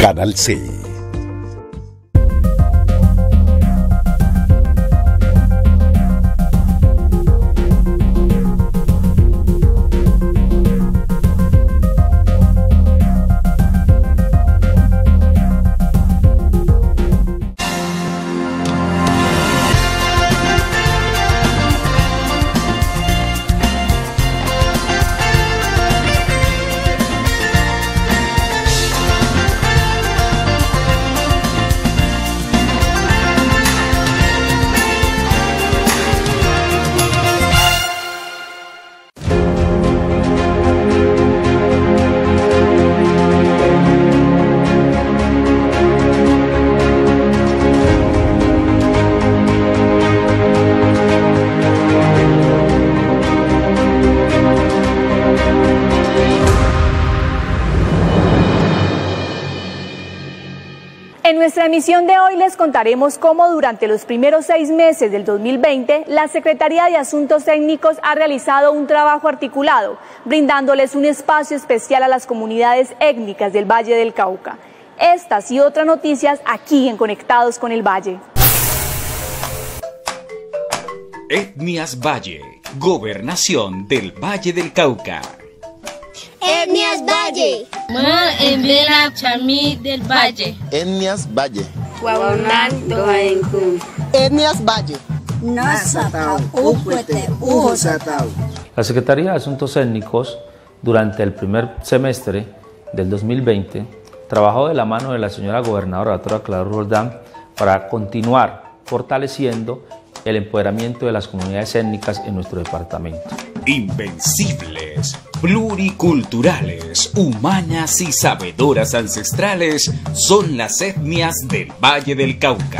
Canal C. En nuestra emisión de hoy les contaremos cómo durante los primeros 6 meses del 2020 la Secretaría de Asuntos Étnicos ha realizado un trabajo articulado, brindándoles un espacio especial a las comunidades étnicas del Valle del Cauca. Estas y otras noticias aquí en Conectados con el Valle. Etnias Valle, Gobernación del Valle del Cauca. Etnias Valle. Ma Embela Chami del Valle. Etnias Valle. Guaunan Doaenku. Etnias Valle. Nasatau, Upuete, Ujosatau. La Secretaría de Asuntos Étnicos, durante el primer semestre del 2020, trabajó de la mano de la señora gobernadora, la doctora Clara Roldán, para continuar fortaleciendo el empoderamiento de las comunidades étnicas en nuestro departamento. Invencibles, pluriculturales, humanas y sabedoras ancestrales son las etnias del Valle del Cauca.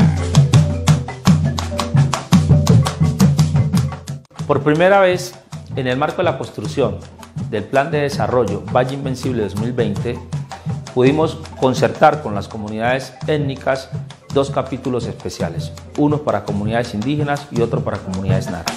Por primera vez, en el marco de la construcción del Plan de Desarrollo Valle Invencible 2020, pudimos concertar con las comunidades étnicas 2 capítulos especiales, uno para comunidades indígenas y otro para comunidades NAR.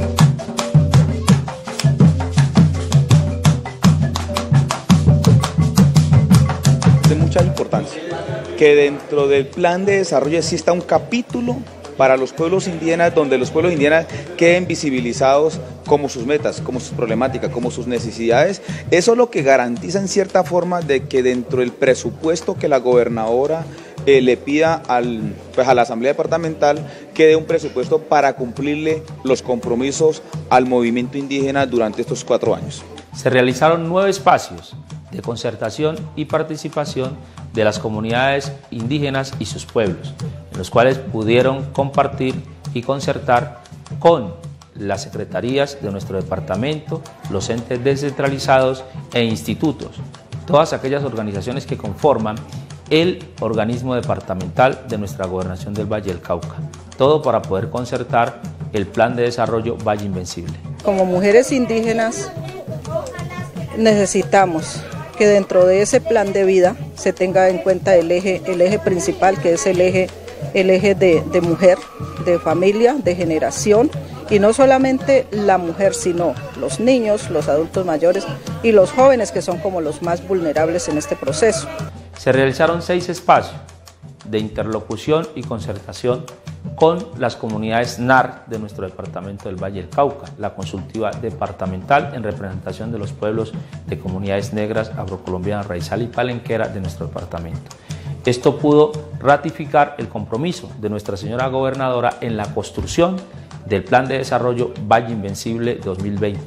De mucha importancia que dentro del plan de desarrollo exista un capítulo para los pueblos indígenas, donde los pueblos indígenas queden visibilizados como sus metas, como sus problemáticas, como sus necesidades. Eso es lo que garantiza en cierta forma de que dentro del presupuesto que la gobernadora le pida a la Asamblea Departamental quede un presupuesto para cumplirle los compromisos al movimiento indígena durante estos 4 años. Se realizaron 9 espacios de concertación y participación de las comunidades indígenas y sus pueblos, en los cuales pudieron compartir y concertar con las secretarías de nuestro departamento, los entes descentralizados e institutos, todas aquellas organizaciones que conforman el organismo departamental de nuestra gobernación del Valle del Cauca, todo para poder concertar el plan de desarrollo Valle Invencible. Como mujeres indígenas necesitamos que dentro de ese plan de vida se tenga en cuenta el eje principal, que es el eje de mujer, de familia, de generación, y no solamente la mujer, sino los niños, los adultos mayores y los jóvenes, que son como los más vulnerables en este proceso. Se realizaron 6 espacios de interlocución y concertación con las comunidades NAR de nuestro departamento del Valle del Cauca, la consultiva departamental en representación de los pueblos de comunidades negras, afrocolombianas, raizal y palenquera de nuestro departamento. Esto pudo ratificar el compromiso de nuestra señora gobernadora en la construcción del Plan de Desarrollo Valle Invencible 2020-2023.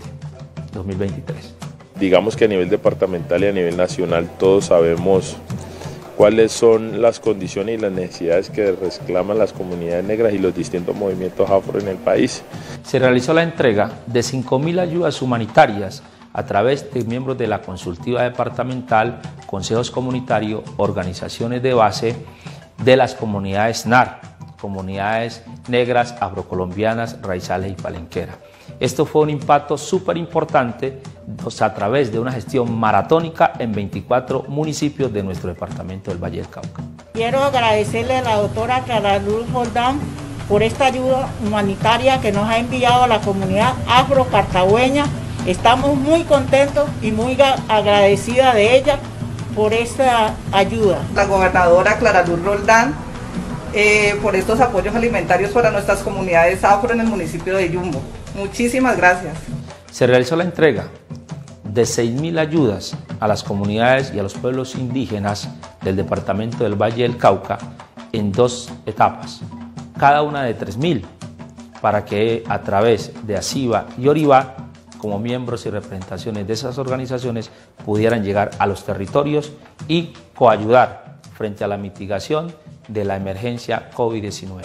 Digamos que a nivel departamental y a nivel nacional todos sabemos cuáles son las condiciones y las necesidades que reclaman las comunidades negras y los distintos movimientos afro en el país. Se realizó la entrega de 5.000 ayudas humanitarias a través de miembros de la consultiva departamental, consejos comunitarios, organizaciones de base de las comunidades NAR, comunidades negras, afrocolombianas, raizales y palenqueras. Esto fue un impacto súper importante a través de una gestión maratónica en 24 municipios de nuestro departamento del Valle del Cauca. Quiero agradecerle a la doctora Clara Roldán por esta ayuda humanitaria que nos ha enviado a la comunidad afro-cartagüeña. Estamos muy contentos y muy agradecidas de ella por esta ayuda. La gobernadora Clara Luz Roldán, por estos apoyos alimentarios para nuestras comunidades afro en el municipio de Yumbo. Muchísimas gracias. Se realizó la entrega de 6.000 ayudas a las comunidades y a los pueblos indígenas del departamento del Valle del Cauca en 2 etapas, cada una de 3.000, para que a través de ASIVA y ORIVA, como miembros y representaciones de esas organizaciones, pudieran llegar a los territorios y coayudar frente a la mitigación de la emergencia COVID-19.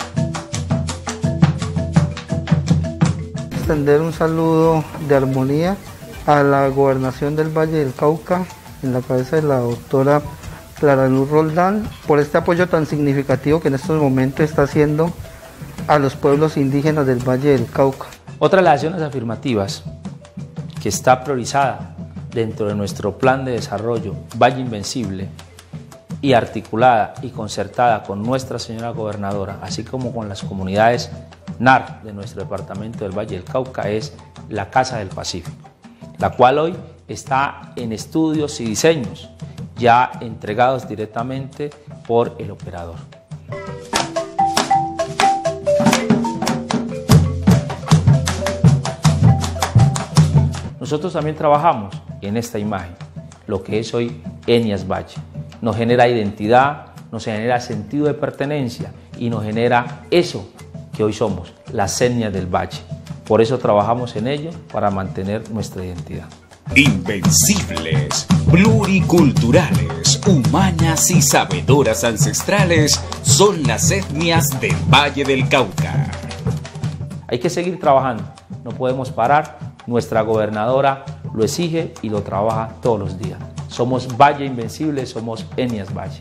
Extender un saludo de armonía a la Gobernación del Valle del Cauca, en la cabeza de la doctora Clara Luz Roldán, por este apoyo tan significativo que en estos momentos está haciendo a los pueblos indígenas del Valle del Cauca. Otra de las acciones afirmativas que está priorizada dentro de nuestro plan de desarrollo Valle Invencible y articulada y concertada con nuestra señora gobernadora, así como con las comunidades NAR de nuestro departamento del Valle del Cauca, es la Casa del Pacífico, la cual hoy está en estudios y diseños ya entregados directamente por el operador. Nosotros también trabajamos en esta imagen, lo que es hoy Etnias Valle. Nos genera identidad, nos genera sentido de pertenencia y nos genera eso que hoy somos, las etnias del Valle. Por eso trabajamos en ello, para mantener nuestra identidad. Invencibles, pluriculturales, humanas y sabedoras ancestrales son las etnias del Valle del Cauca. Hay que seguir trabajando, no podemos parar. Nuestra gobernadora lo exige y lo trabaja todos los días. Somos Valle Invencible, somos Etnias Valle.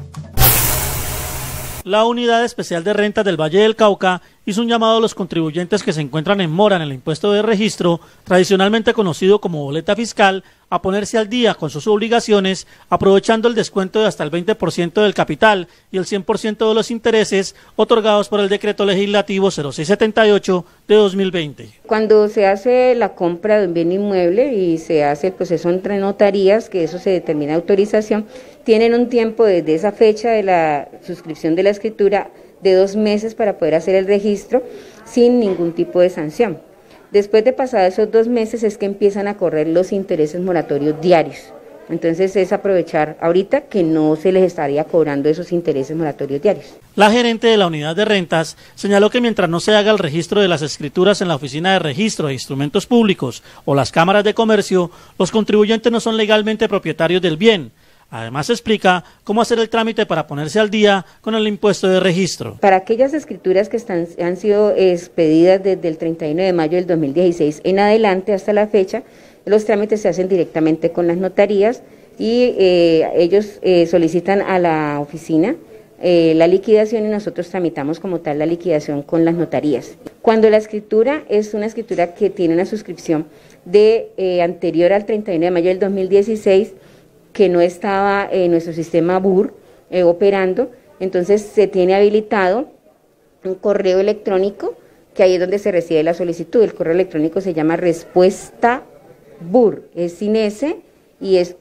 La Unidad Especial de Rentas del Valle del Cauca hizo un llamado a los contribuyentes que se encuentran en mora en el impuesto de registro, tradicionalmente conocido como boleta fiscal, a ponerse al día con sus obligaciones, aprovechando el descuento de hasta el 20% del capital y el 100% de los intereses otorgados por el Decreto Legislativo 0678 de 2020. Cuando se hace la compra de un bien inmueble y se hace el proceso entre notarías, que eso se determina autorización, tienen un tiempo desde esa fecha de la suscripción de la escritura de 2 meses para poder hacer el registro sin ningún tipo de sanción. Después de pasar esos 2 meses es que empiezan a correr los intereses moratorios diarios. Entonces es aprovechar ahorita que no se les estaría cobrando esos intereses moratorios diarios. La gerente de la Unidad de Rentas señaló que mientras no se haga el registro de las escrituras en la Oficina de Registro de Instrumentos Públicos o las cámaras de comercio, los contribuyentes no son legalmente propietarios del bien. Además explica cómo hacer el trámite para ponerse al día con el impuesto de registro. Para aquellas escrituras que han sido expedidas desde el 31 de mayo del 2016 en adelante hasta la fecha, los trámites se hacen directamente con las notarías y ellos solicitan a la oficina la liquidación y nosotros tramitamos como tal la liquidación con las notarías. Cuando la escritura es una escritura que tiene una suscripción de anterior al 31 de mayo del 2016, que no estaba en nuestro sistema BUR operando, entonces se tiene habilitado un correo electrónico, que ahí es donde se recibe la solicitud. El correo electrónico se llama respuesta BUR, es sin S y es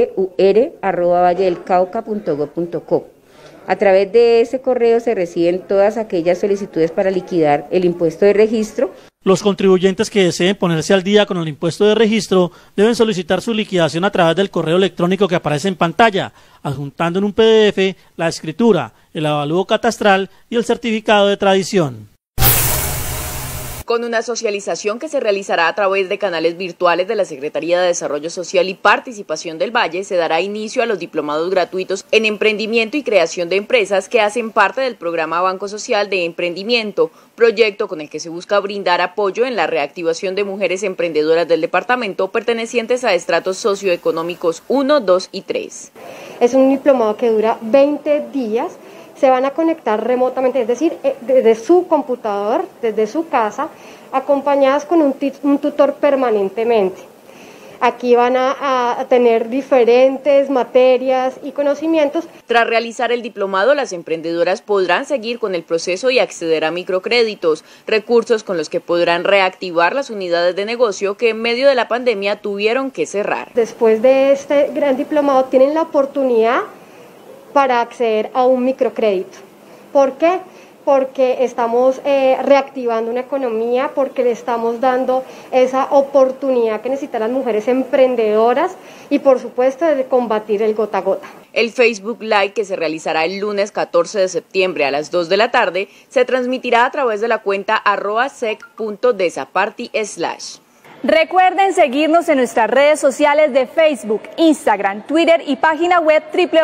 vur@valledelcauca.gov.co. A través de ese correo se reciben todas aquellas solicitudes para liquidar el impuesto de registro. Los contribuyentes que deseen ponerse al día con el impuesto de registro deben solicitar su liquidación a través del correo electrónico que aparece en pantalla, adjuntando en un PDF la escritura, el avalúo catastral y el certificado de tradición. Con una socialización que se realizará a través de canales virtuales de la Secretaría de Desarrollo Social y Participación del Valle, se dará inicio a los diplomados gratuitos en emprendimiento y creación de empresas que hacen parte del programa Banco Social de Emprendimiento, proyecto con el que se busca brindar apoyo en la reactivación de mujeres emprendedoras del departamento pertenecientes a estratos socioeconómicos 1, 2 y 3. Es un diplomado que dura 20 días. Se van a conectar remotamente, es decir, desde su computador, desde su casa, acompañadas con un tutor permanentemente. Aquí van a tener diferentes materias y conocimientos. Tras realizar el diplomado, las emprendedoras podrán seguir con el proceso y acceder a microcréditos, recursos con los que podrán reactivar las unidades de negocio que en medio de la pandemia tuvieron que cerrar. Después de este gran diplomado tienen la oportunidad para acceder a un microcrédito. ¿Por qué? Porque estamos reactivando una economía, porque le estamos dando esa oportunidad que necesitan las mujeres emprendedoras y por supuesto de combatir el gota a gota. El Facebook Live, que se realizará el lunes 14 de septiembre a las 2 de la tarde, se transmitirá a través de la cuenta @sec.desaparty/. Recuerden seguirnos en nuestras redes sociales de Facebook, Instagram, Twitter y página web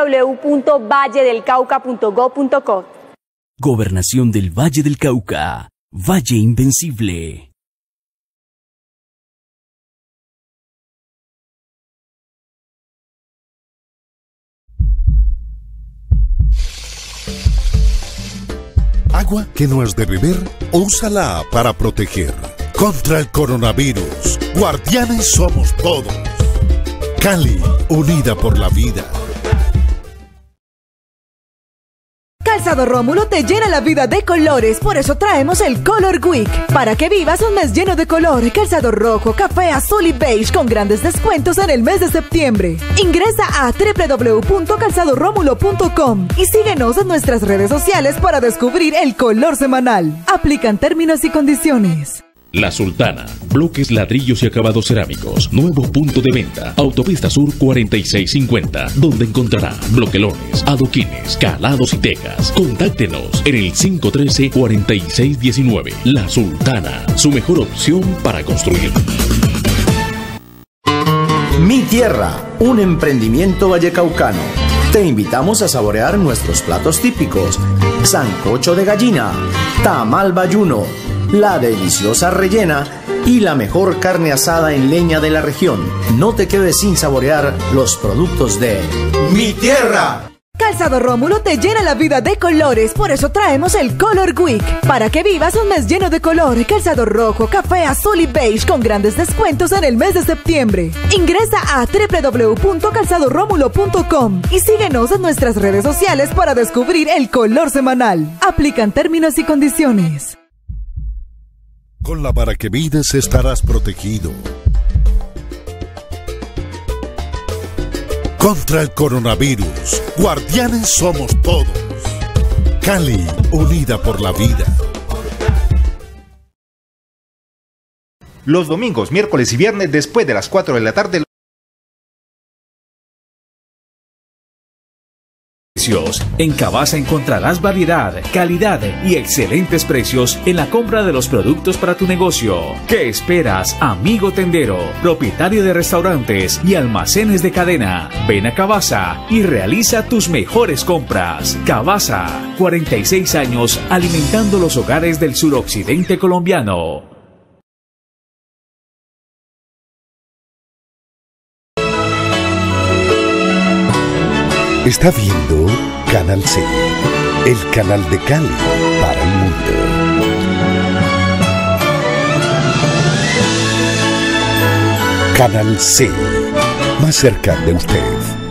www.valledelcauca.gov.co. Gobernación del Valle del Cauca. Valle Invencible. Agua que no es de beber, úsala para proteger. Contra el coronavirus, guardianes somos todos. Cali, unida por la vida. Calzado Rómulo te llena la vida de colores, por eso traemos el Color Week, para que vivas un mes lleno de color. Calzado rojo, café, azul y beige con grandes descuentos en el mes de septiembre. Ingresa a www.calzadoromulo.com y síguenos en nuestras redes sociales para descubrir el color semanal. Aplican términos y condiciones. La Sultana, bloques, ladrillos y acabados cerámicos, nuevo punto de venta, Autopista Sur 4650, donde encontrará bloquelones, adoquines, calados y tejas. Contáctenos en el 513-4619. La Sultana, su mejor opción para construir. Mi Tierra, un emprendimiento vallecaucano. Te invitamos a saborear nuestros platos típicos: sancocho de gallina, tamal bayuno, la deliciosa rellena y la mejor carne asada en leña de la región. No te quedes sin saborear los productos de Mi Tierra. Calzado Rómulo te llena la vida de colores, por eso traemos el Color Week, para que vivas un mes lleno de color. Calzado rojo, café, azul y beige con grandes descuentos en el mes de septiembre. Ingresa a www.calzadoromulo.com y síguenos en nuestras redes sociales para descubrir el color semanal. Aplican términos y condiciones. Con la Paraquevides estarás protegido contra el coronavirus. Guardianes somos todos. Cali, unida por la vida. Los domingos, miércoles y viernes después de las 4 de la tarde. En Cavasa encontrarás variedad, calidad y excelentes precios en la compra de los productos para tu negocio. ¿Qué esperas, amigo tendero, propietario de restaurantes y almacenes de cadena? Ven a Cavasa y realiza tus mejores compras. Cavasa, 46 años alimentando los hogares del suroccidente colombiano. Está viendo Canal C, el canal de Cali para el mundo. Canal C, más cerca de usted.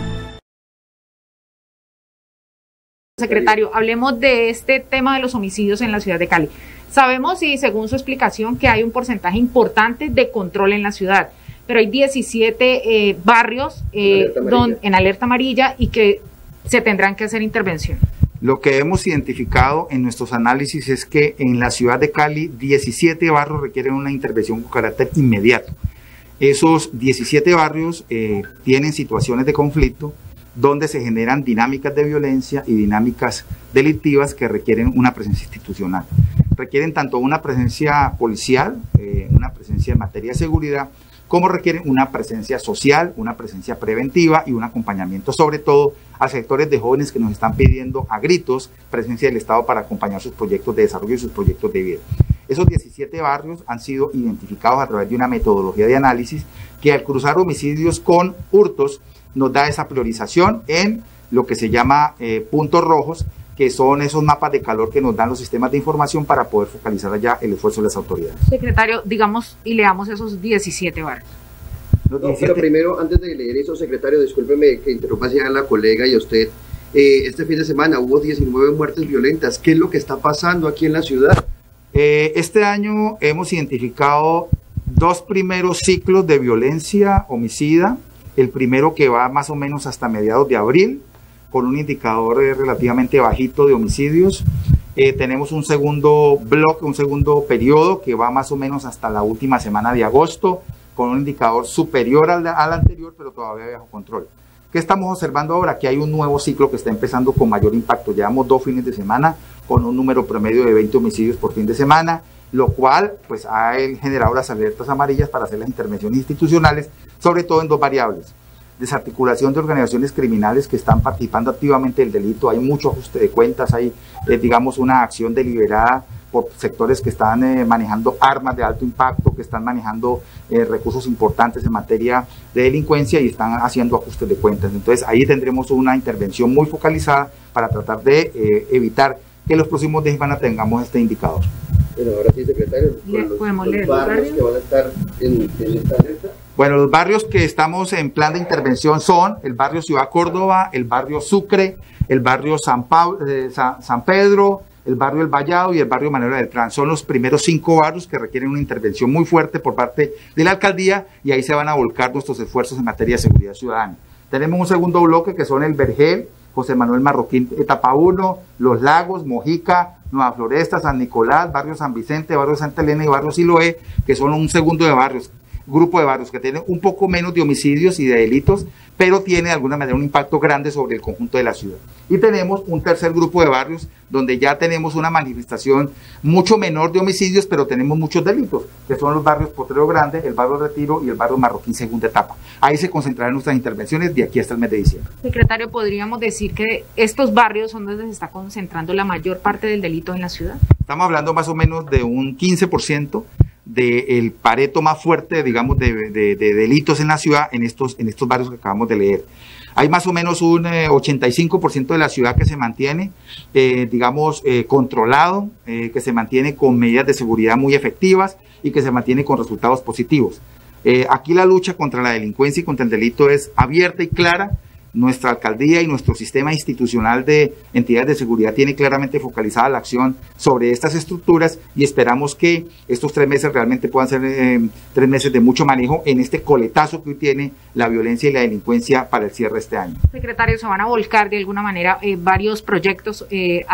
Secretario, hablemos de este tema de los homicidios en la ciudad de Cali. Sabemos, y según su explicación, que hay un porcentaje importante de control en la ciudad, pero hay 17 barrios en alerta amarilla y que se tendrán que hacer intervención. Lo que hemos identificado en nuestros análisis es que en la ciudad de Cali 17 barrios requieren una intervención con carácter inmediato. Esos 17 barrios tienen situaciones de conflicto donde se generan dinámicas de violencia y dinámicas delictivas que requieren una presencia institucional. Requieren tanto una presencia policial, una presencia en materia de seguridad, como requieren una presencia social, una presencia preventiva y un acompañamiento, sobre todo a sectores de jóvenes que nos están pidiendo a gritos presencia del Estado para acompañar sus proyectos de desarrollo y sus proyectos de vida. Esos 17 barrios han sido identificados a través de una metodología de análisis que, al cruzar homicidios con hurtos, nos da esa priorización en lo que se llama puntos rojos, que son esos mapas de calor que nos dan los sistemas de información para poder focalizar allá el esfuerzo de las autoridades. Secretario, digamos y leamos esos 17 barrios. Pero primero, antes de leer eso, secretario, discúlpeme que interrumpa a la colega y a usted. Este fin de semana hubo 19 muertes violentas. ¿Qué es lo que está pasando aquí en la ciudad? Este año hemos identificado 2 primeros ciclos de violencia homicida. El primero que va más o menos hasta mediados de abril, con un indicador relativamente bajito de homicidios. Tenemos un segundo bloque, un segundo periodo que va más o menos hasta la última semana de agosto, con un indicador superior al anterior, pero todavía bajo control. ¿Qué estamos observando ahora? Que hay un nuevo ciclo que está empezando con mayor impacto. Llevamos 2 fines de semana con un número promedio de 20 homicidios por fin de semana, lo cual pues ha generado las alertas amarillas para hacer las intervenciones institucionales, sobre todo en 2 variables. Desarticulación de organizaciones criminales que están participando activamente del delito, hay mucho ajuste de cuentas, hay digamos una acción deliberada por sectores que están manejando armas de alto impacto, que están manejando recursos importantes en materia de delincuencia y están haciendo ajustes de cuentas. Entonces ahí tendremos una intervención muy focalizada para tratar de evitar que en los próximos días tengamos este indicador. Bueno, ahora sí, secretario, los barrios que van a estar en esta alerta. Bueno, los barrios que estamos en plan de intervención son el barrio Ciudad Córdoba, el barrio Sucre, el barrio San Pedro, el barrio El Vallado y el barrio Manuela Beltrán. Son los primeros 5 barrios que requieren una intervención muy fuerte por parte de la alcaldía y ahí se van a volcar nuestros esfuerzos en materia de seguridad ciudadana. Tenemos un segundo bloque que son el Vergel, José Manuel Marroquín, etapa 1, Los Lagos, Mojica, Nueva Floresta, San Nicolás, barrio San Vicente, barrio Santa Elena y barrio Siloé, que son un segundo de barrios, grupo de barrios que tienen un poco menos de homicidios y de delitos, pero tiene de alguna manera un impacto grande sobre el conjunto de la ciudad. Y tenemos un tercer grupo de barrios donde ya tenemos una manifestación mucho menor de homicidios, pero tenemos muchos delitos, que son los barrios Potrero Grande, el barrio Retiro y el barrio Marroquín segunda etapa. Ahí se concentrarán nuestras intervenciones de aquí hasta el mes de diciembre. Secretario, ¿podríamos decir que estos barrios son donde se está concentrando la mayor parte del delito en la ciudad? Estamos hablando más o menos de un 15% del pareto más fuerte, digamos, de delitos en la ciudad en estos barrios que acabamos de leer. Hay más o menos un 85% de la ciudad que se mantiene, digamos, controlado, que se mantiene con medidas de seguridad muy efectivas y que se mantiene con resultados positivos. Aquí la lucha contra la delincuencia y contra el delito es abierta y clara. Nuestra alcaldía y nuestro sistema institucional de entidades de seguridad tiene claramente focalizada la acción sobre estas estructuras y esperamos que estos 3 meses realmente puedan ser 3 meses de mucho manejo en este coletazo que hoy tiene la violencia y la delincuencia para el cierre de este año. Secretario, ¿se van a volcar de alguna manera varios proyectos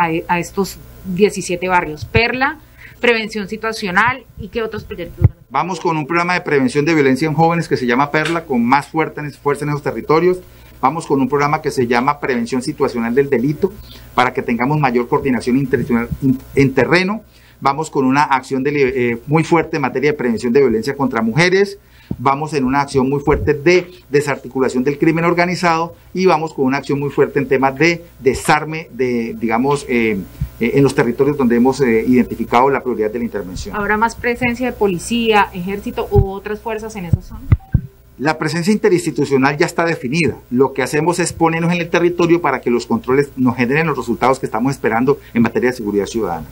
a estos 17 barrios? Perla, prevención situacional y qué otros proyectos? Vamos con un programa de prevención de violencia en jóvenes que se llama Perla, con más fuerza en esos territorios. Vamos con un programa que se llama Prevención Situacional del Delito, para que tengamos mayor coordinación interinstitucional en terreno. Vamos con una acción muy fuerte en materia de prevención de violencia contra mujeres. Vamos en una acción muy fuerte de desarticulación del crimen organizado y vamos con una acción muy fuerte en temas de desarme, digamos, en los territorios donde hemos identificado la prioridad de la intervención. ¿Habrá más presencia de policía, ejército u otras fuerzas en esa zona? La presencia interinstitucional ya está definida. Lo que hacemos es ponernos en el territorio para que los controles nos generen los resultados que estamos esperando en materia de seguridad ciudadana.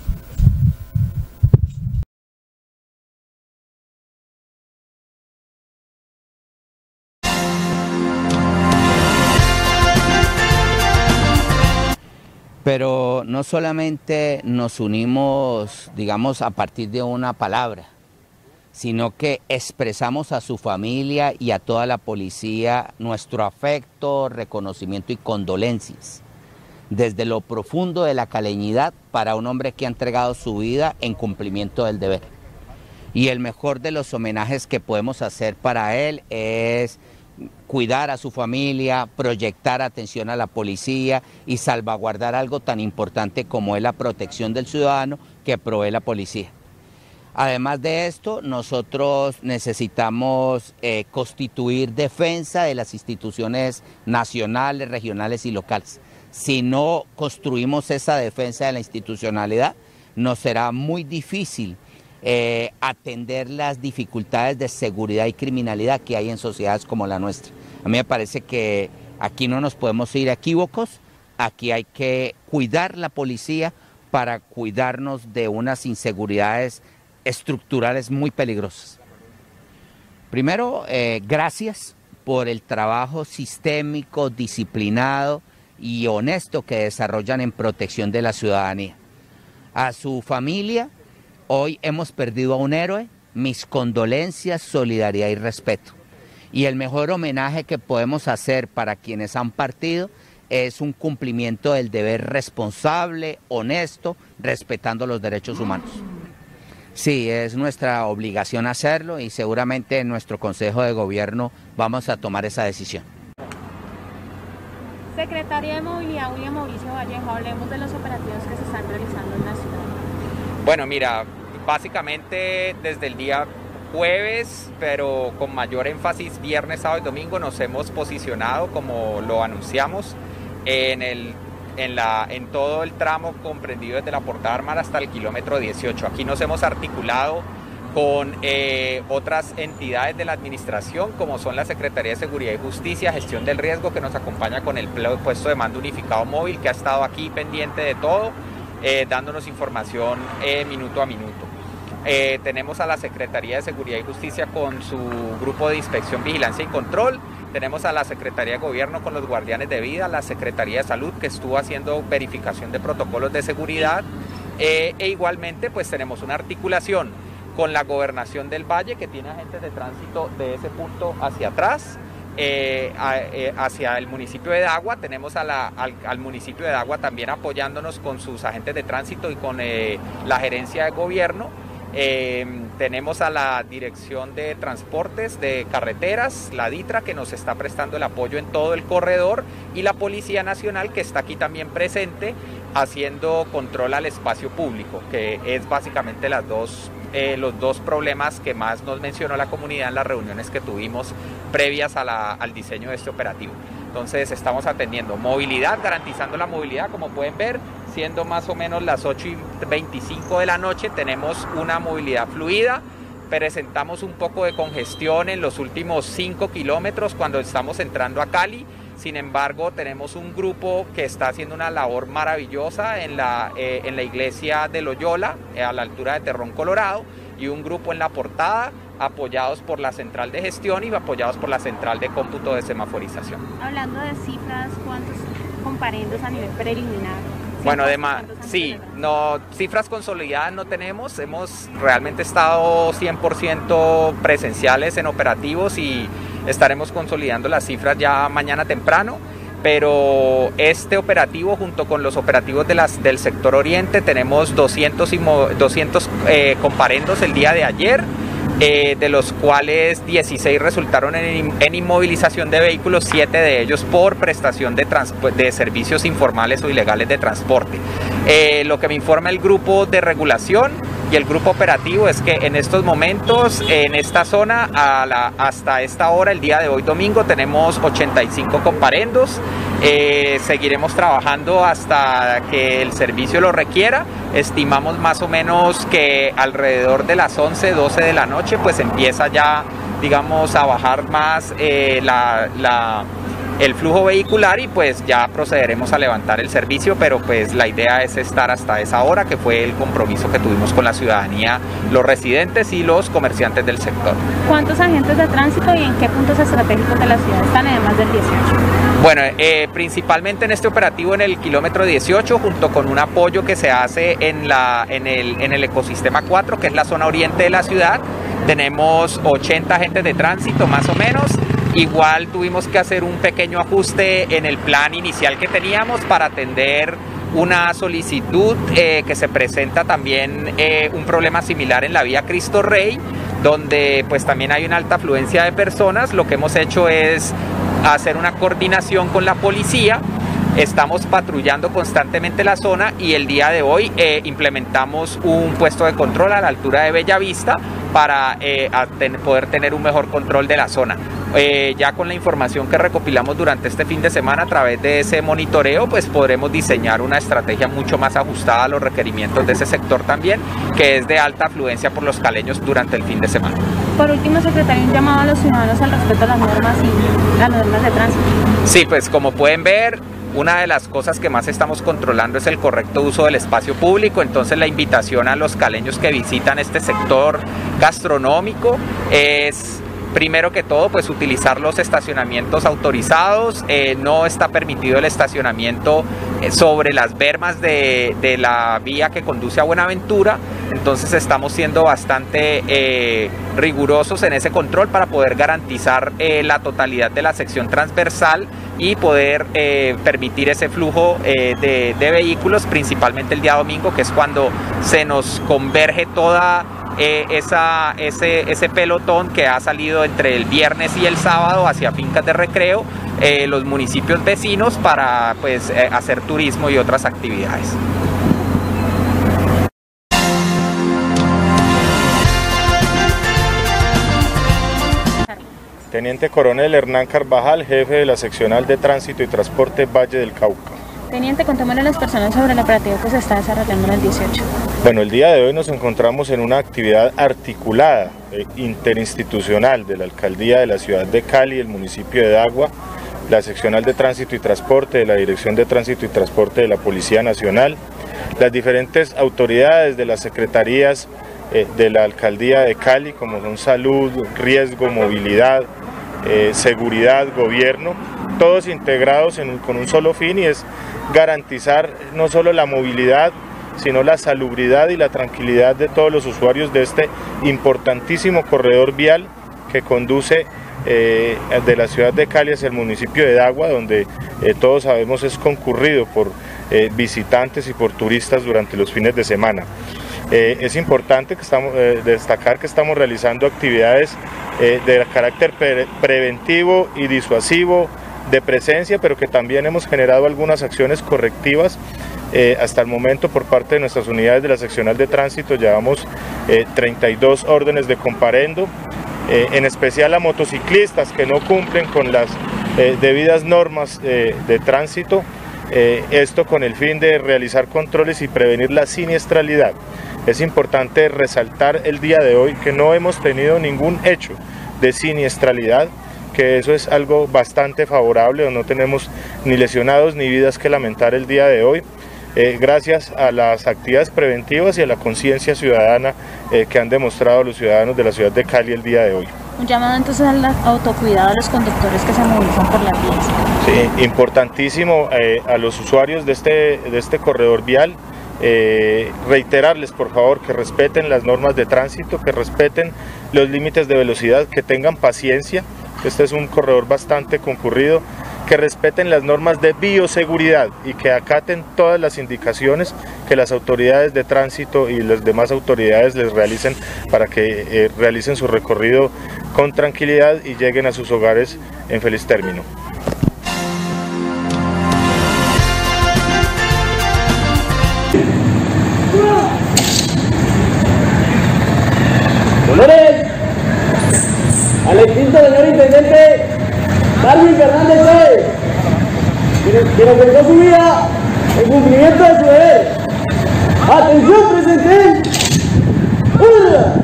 Pero no solamente nos unimos, digamos, a partir de una palabra, sino que expresamos a su familia y a toda la policía nuestro afecto, reconocimiento y condolencias, desde lo profundo de la caleñidad para un hombre que ha entregado su vida en cumplimiento del deber. Y el mejor de los homenajes que podemos hacer para él es cuidar a su familia, proyectar atención a la policía y salvaguardar algo tan importante como es la protección del ciudadano que provee la policía. Además de esto, nosotros necesitamos constituir defensa de las instituciones nacionales, regionales y locales. Si no construimos esa defensa de la institucionalidad, nos será muy difícil atender las dificultades de seguridad y criminalidad que hay en sociedades como la nuestra. A mí me parece que aquí no nos podemos ir a equívocos, aquí hay que cuidar la policía para cuidarnos de unas inseguridades estructurales muy peligrosas. Primero, gracias por el trabajo sistémico, disciplinado y honesto que desarrollan en protección de la ciudadanía. A su familia, hoy hemos perdido a un héroe, mis condolencias, solidaridad y respeto. Y el mejor homenaje que podemos hacer para quienes han partido es un cumplimiento del deber responsable, honesto, respetando los derechos humanos. Sí, es nuestra obligación hacerlo y seguramente en nuestro Consejo de Gobierno vamos a tomar esa decisión. Secretaria de Movilidad, William Mauricio Vallejo, hablemos de los operativos que se están realizando en la ciudad. Bueno, mira, básicamente desde el día jueves, pero con mayor énfasis viernes, sábado y domingo, nos hemos posicionado, como lo anunciamos, en todo el tramo comprendido desde la Portada Armada hasta el kilómetro 18. Aquí nos hemos articulado con otras entidades de la administración, como son la Secretaría de Seguridad y Justicia, Gestión del Riesgo, que nos acompaña con el puesto de mando unificado móvil, que ha estado aquí pendiente de todo, dándonos información minuto a minuto. Tenemos a la Secretaría de Seguridad y Justicia con su grupo de inspección, vigilancia y control. Tenemos a la Secretaría de Gobierno con los guardianes de vida, la Secretaría de Salud, que estuvo haciendo verificación de protocolos de seguridad. E igualmente pues tenemos una articulación con la Gobernación del Valle, que tiene agentes de tránsito de ese punto hacia atrás, hacia el municipio de Dagua. Tenemos al municipio de Dagua también apoyándonos con sus agentes de tránsito y con la gerencia de gobierno. Tenemos a la Dirección de Transportes de Carreteras, la DITRA, que nos está prestando el apoyo en todo el corredor, y la Policía Nacional, que está aquí también presente haciendo control al espacio público, que es básicamente los dos problemas que más nos mencionó la comunidad en las reuniones que tuvimos previas al diseño de este operativo. Entonces estamos atendiendo movilidad, garantizando la movilidad, como pueden ver, siendo más o menos las 8:25 de la noche, tenemos una movilidad fluida. Presentamos un poco de congestión en los últimos 5 kilómetros cuando estamos entrando a Cali. Sin embargo, tenemos un grupo que está haciendo una labor maravillosa en la iglesia de Loyola, a la altura de Terrón Colorado, y un grupo en la Portada, apoyados por la central de gestión y apoyados por la central de cómputo de semaforización. Hablando de cifras, ¿cuántos comparendos a nivel preliminar? Bueno, además, sí, no, cifras consolidadas no tenemos, hemos realmente estado 100% presenciales en operativos y estaremos consolidando las cifras ya mañana temprano, pero este operativo junto con los operativos del sector oriente, tenemos 200 comparendos el día de ayer, de los cuales 16 resultaron en inmovilización de vehículos, 7 de ellos por prestación de servicios informales o ilegales de transporte. Lo que me informa el grupo de regulación y el grupo operativo es que en estos momentos, en esta zona, hasta esta hora, el día de hoy domingo, tenemos 85 comparendos. Seguiremos trabajando hasta que el servicio lo requiera. Estimamos más o menos que alrededor de las 11, 12 de la noche pues empieza ya, digamos, a bajar más el flujo vehicular y pues ya procederemos a levantar el servicio, pero pues la idea es estar hasta esa hora, que fue el compromiso que tuvimos con la ciudadanía, los residentes y los comerciantes del sector. ¿Cuántos agentes de tránsito y en qué puntos estratégicos de la ciudad están, además del 18? Bueno, principalmente en este operativo en el kilómetro 18, junto con un apoyo que se hace en el ecosistema 4, que es la zona oriente de la ciudad, tenemos 80 agentes de tránsito más o menos. Igual tuvimos que hacer un pequeño ajuste en el plan inicial que teníamos para atender una solicitud que se presenta también, un problema similar en la vía Cristo Rey, donde pues también hay una alta afluencia de personas. Lo que hemos hecho es hacer una coordinación con la policía. Estamos patrullando constantemente la zona y el día de hoy implementamos un puesto de control a la altura de Bellavista para poder tener un mejor control de la zona. Ya con la información que recopilamos durante este fin de semana a través de ese monitoreo, pues podremos diseñar una estrategia mucho más ajustada a los requerimientos de ese sector también, que es de alta afluencia por los caleños durante el fin de semana. Por último, secretario, un llamado a los ciudadanos al respeto a las normas y las normas de tránsito. Sí, pues como pueden ver, una de las cosas que más estamos controlando es el correcto uso del espacio público. Entonces la invitación a los caleños que visitan este sector gastronómico es Primero que todo, pues utilizar los estacionamientos autorizados. No está permitido el estacionamiento sobre las bermas de la vía que conduce a Buenaventura. Entonces estamos siendo bastante rigurosos en ese control para poder garantizar la totalidad de la sección transversal y poder permitir ese flujo de vehículos, principalmente el día domingo, que es cuando se nos converge toda ese pelotón que ha salido entre el viernes y el sábado hacia fincas de recreo, los municipios vecinos, para pues hacer turismo y otras actividades. Teniente Coronel Hernán Carvajal, jefe de la Seccional de Tránsito y Transporte Valle del Cauca. Teniente, contémosle a las personas sobre el operativo que se está desarrollando en el 18. Bueno, el día de hoy nos encontramos en una actividad articulada interinstitucional de la Alcaldía de la Ciudad de Cali, el municipio de Dagua, la Seccional de Tránsito y Transporte de la Dirección de Tránsito y Transporte de la Policía Nacional, las diferentes autoridades de las secretarías de la Alcaldía de Cali, como son salud, riesgo, movilidad, seguridad, gobierno, todos integrados con un solo fin, y es garantizar no solo la movilidad, sino la salubridad y la tranquilidad de todos los usuarios de este importantísimo corredor vial que conduce de la ciudad de Cali hacia el municipio de Dagua, donde todos sabemos es concurrido por visitantes y por turistas durante los fines de semana. Es importante destacar que estamos realizando actividades de carácter preventivo y disuasivo, de presencia, pero que también hemos generado algunas acciones correctivas. Hasta el momento, por parte de nuestras unidades de la Seccional de Tránsito, llevamos 32 órdenes de comparendo, en especial a motociclistas que no cumplen con las debidas normas de tránsito, esto con el fin de realizar controles y prevenir la siniestralidad. Es importante resaltar el día de hoy que no hemos tenido ningún hecho de siniestralidad, que eso es algo bastante favorable, no tenemos ni lesionados ni vidas que lamentar el día de hoy, gracias a las actividades preventivas y a la conciencia ciudadana que han demostrado los ciudadanos de la ciudad de Cali el día de hoy. Un llamado entonces al autocuidado de los conductores que se movilizan por las vías. Sí, importantísimo a los usuarios de este corredor vial. Reiterarles por favor que respeten las normas de tránsito, que respeten los límites de velocidad, que tengan paciencia, este es un corredor bastante concurrido, que respeten las normas de bioseguridad y que acaten todas las indicaciones que las autoridades de tránsito y las demás autoridades les realicen para que realicen su recorrido con tranquilidad y lleguen a sus hogares en feliz término. Honores al extinto señor intendente Darwin Fernández Chávez, quien ofreció su vida en cumplimiento de su deber. ¡Atención, presente! ¡Hurra!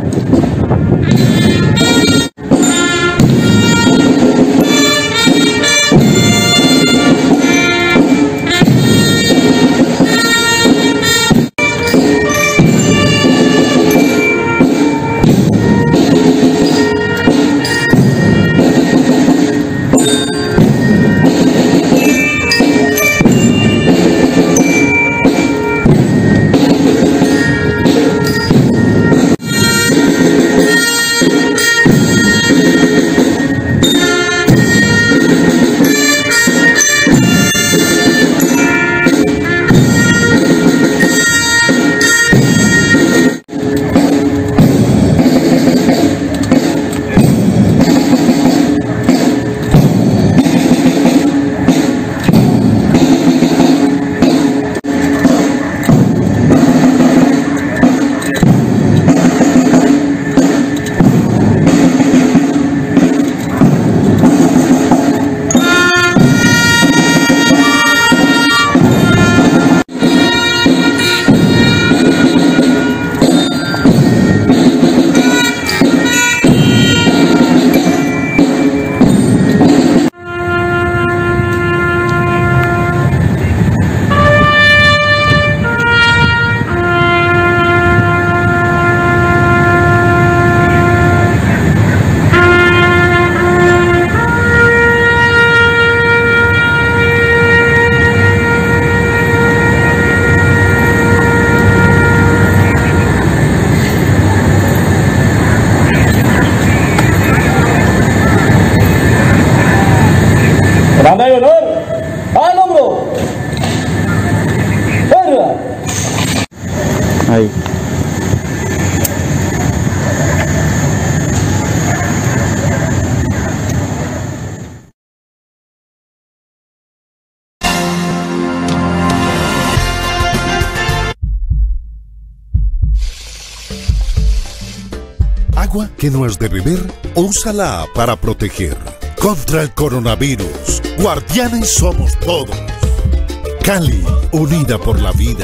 Agua que no es de beber, úsala para proteger. Contra el coronavirus, guardianes somos todos. Cali, unida por la vida.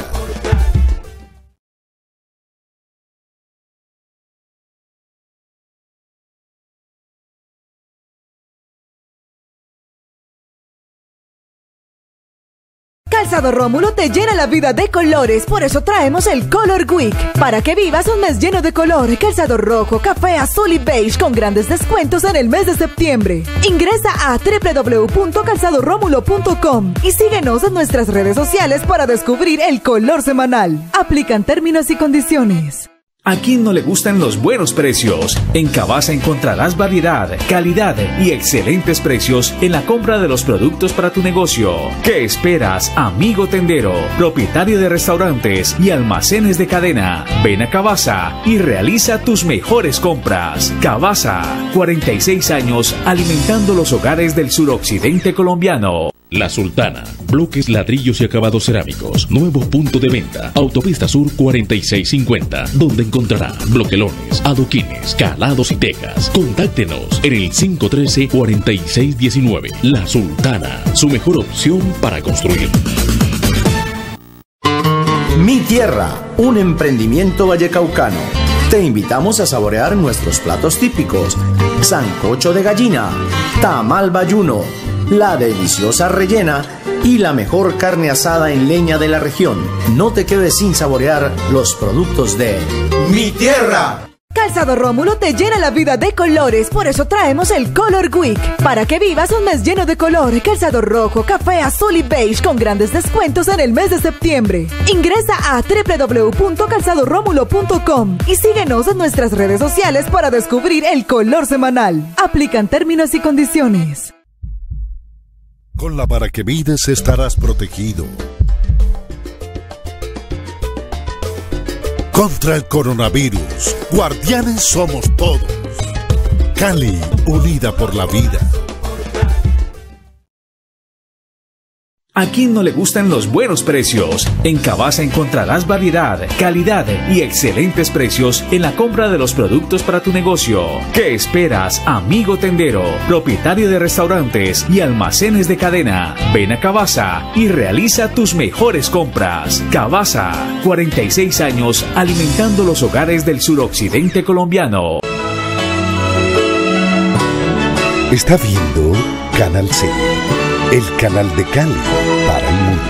Calzado Rómulo te llena la vida de colores, por eso traemos el Color Week, para que vivas un mes lleno de color. Calzado rojo, café, azul y beige con grandes descuentos en el mes de septiembre. Ingresa a www.calzadoromulo.com y síguenos en nuestras redes sociales para descubrir el color semanal. Aplican términos y condiciones. ¿A quién no le gustan los buenos precios? En Cavasa encontrarás variedad, calidad y excelentes precios en la compra de los productos para tu negocio. ¿Qué esperas, amigo tendero, propietario de restaurantes y almacenes de cadena? Ven a Cavasa y realiza tus mejores compras. Cavasa, 46 años alimentando los hogares del suroccidente colombiano. La Sultana, bloques, ladrillos y acabados cerámicos. Nuevo punto de venta, Autopista Sur 4650, donde encontrará bloquelones, adoquines, calados y tejas. Contáctenos en el 513-4619. La Sultana, su mejor opción para construir. Mi Tierra, un emprendimiento vallecaucano. Te invitamos a saborear nuestros platos típicos: sancocho de gallina, tamal bayuno, la deliciosa rellena y la mejor carne asada en leña de la región. No te quedes sin saborear los productos de Mi Tierra. Calzado Rómulo te llena la vida de colores, por eso traemos el Color Week, para que vivas un mes lleno de color. Calzado rojo, café, azul y beige con grandes descuentos en el mes de septiembre. Ingresa a www.calzadoromulo.com y síguenos en nuestras redes sociales para descubrir el color semanal. Aplican términos y condiciones. Con la vara que mides estarás protegido. Contra el coronavirus, guardianes somos todos. Cali, unida por la vida. ¿A quién no le gustan los buenos precios? En Cavasa encontrarás variedad, calidad y excelentes precios en la compra de los productos para tu negocio. ¿Qué esperas, amigo tendero, propietario de restaurantes y almacenes de cadena? Ven a Cavasa y realiza tus mejores compras. Cavasa, 46 años alimentando los hogares del suroccidente colombiano. Está viendo Canal C, el canal de Cali para el mundo.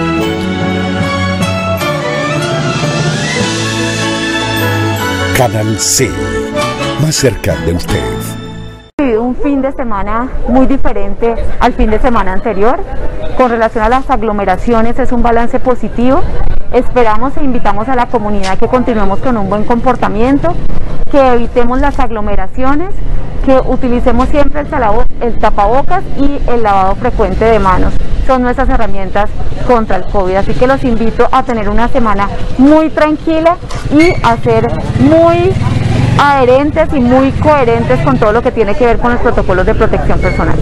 Canal C, más cerca de usted. Un fin de semana muy diferente al fin de semana anterior. Con relación a las aglomeraciones, es un balance positivo. Esperamos e invitamos a la comunidad que continuemos con un buen comportamiento, que evitemos las aglomeraciones, que utilicemos siempre el tapabocas y el lavado frecuente de manos. Son nuestras herramientas contra el COVID, así que los invito a tener una semana muy tranquila y a ser muy adherentes y muy coherentes con todo lo que tiene que ver con los protocolos de protección personal.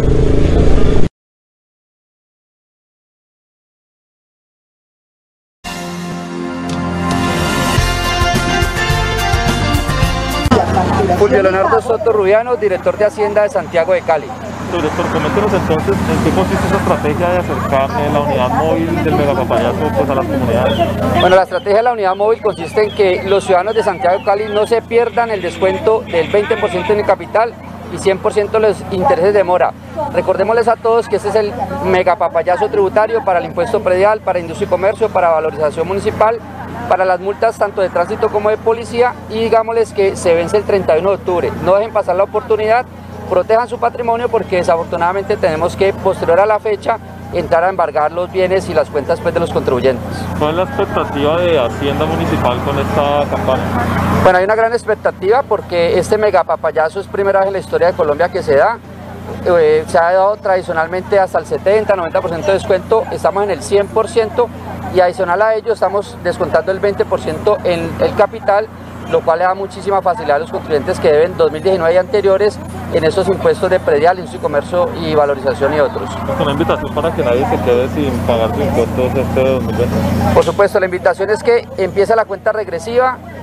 Julio Leonardo Soto Rubiano, director de Hacienda de Santiago de Cali. Director, coméntenos entonces en qué consiste esa estrategia de acercar la unidad móvil del megapapayazo pues, a las comunidades. Bueno, la estrategia de la unidad móvil consiste en que los ciudadanos de Santiago de Cali no se pierdan el descuento del 20% en el capital y 100% los intereses de mora. Recordémosles a todos que este es el megapapayazo tributario para el impuesto predial, para industria y comercio, para valorización municipal, para las multas tanto de tránsito como de policía, y digámosles que se vence el 31 de octubre. No dejen pasar la oportunidad, protejan su patrimonio porque desafortunadamente tenemos que, posterior a la fecha, entrar a embargar los bienes y las cuentas pues, de los contribuyentes. ¿Cuál es la expectativa de Hacienda Municipal con esta campaña? Bueno, hay una gran expectativa porque este megapapayazo es primera vez en la historia de Colombia que se da. Se ha dado tradicionalmente hasta el 70-90% de descuento, estamos en el 100% y adicional a ello estamos descontando el 20% en el capital, lo cual le da muchísima facilidad a los contribuyentes que deben 2019 y anteriores en esos impuestos de predial, industria y comercio y valorización y otros. ¿Una invitación para que nadie se quede sin pagar sus impuestos este 2020? Por supuesto, la invitación es que empiece la cuenta regresiva,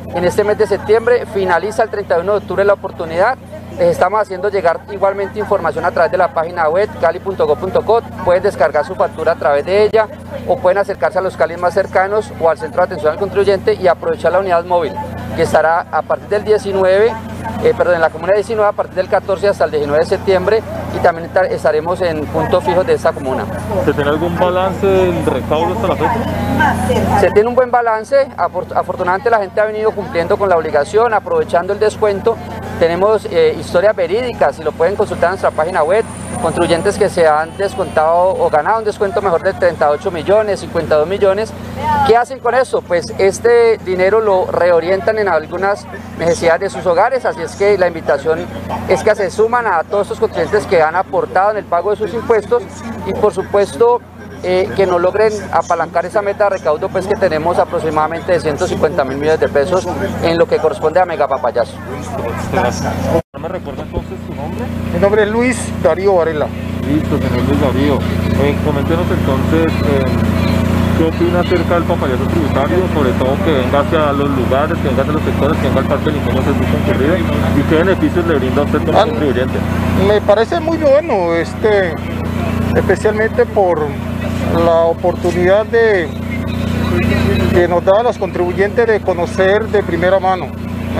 en este mes de septiembre, finaliza el 31 de octubre la oportunidad. Les estamos haciendo llegar igualmente información a través de la página web cali.gov.co. Pueden descargar su factura a través de ella o pueden acercarse a los Cali más cercanos o al Centro de Atención al Contribuyente y aprovechar la unidad móvil que estará a partir del 19, en la comuna 19 a partir del 14 hasta el 19 de septiembre y también estaremos en puntos fijos de esta comuna. ¿Se tiene algún balance del recaudo hasta la fecha? Se tiene un buen balance, afortunadamente la gente ha venido cumpliendo con la obligación, aprovechando el descuento. Tenemos historias verídicas y lo pueden consultar en nuestra página web, contribuyentes que se han descontado o ganado un descuento mejor de 38 millones, 52 millones. ¿Qué hacen con eso? Pues este dinero lo reorientan en algunas necesidades de sus hogares, así es que la invitación es que se suman a todos estos contribuyentes que han aportado en el pago de sus impuestos y por supuesto que no logren apalancar esa meta de recaudo pues que tenemos aproximadamente de 150 mil millones de pesos en lo que corresponde a Mega Papayazo. ¿Me recuerda entonces su nombre? Mi nombre es Luis Darío Varela. Listo, señor Luis Darío. Coméntenos entonces qué opina acerca del papayazo tributario, sobre todo que venga hacia los lugares, que venga hacia los sectores, que venga al Parque del Ingenio, que es muy concurrido, y qué beneficios le brinda a usted como contribuyente. Me parece muy bueno, especialmente por la oportunidad que nos da a los contribuyentes de conocer de primera mano